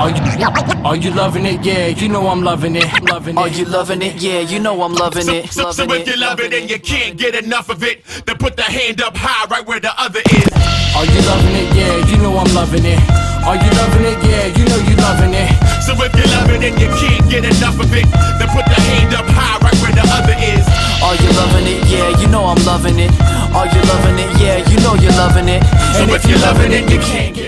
Are you loving it? Yeah, you know I'm loving it. Are you loving it? Yeah, you know I'm loving it. So if you love it and you can't get enough of it, then put the hand up high right where the other is. Are you loving it? Yeah, you know I'm loving it. Are you loving it? Yeah, you know you loving it. So if you love it and you can't get enough of it, then put the hand up high right where the other is. Are you loving it? Yeah, you know I'm loving it. Are you loving it? Yeah, you know you're loving it. And if you're loving it, you can't get